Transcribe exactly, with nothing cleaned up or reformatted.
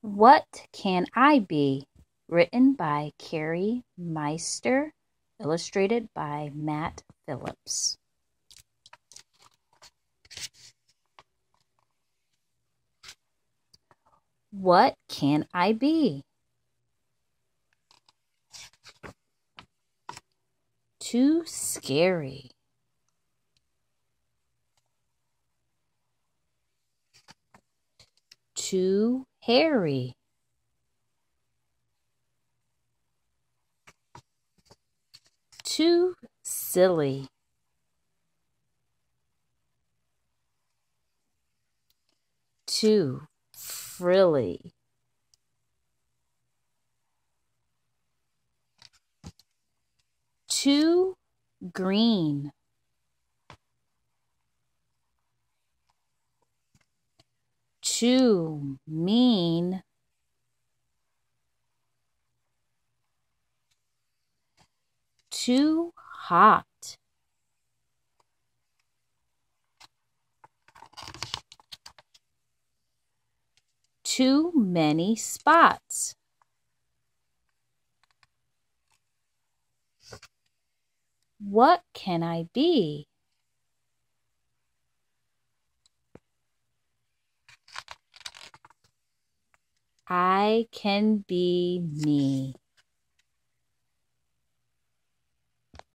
What Can I Be? Written by Carrie Meister, illustrated by Matt Phillips. What can I be? Too scary. Too hairy. Too silly. Too frilly. Too green. Too mean. Too hot. Too many spots. What can I be? I can be me.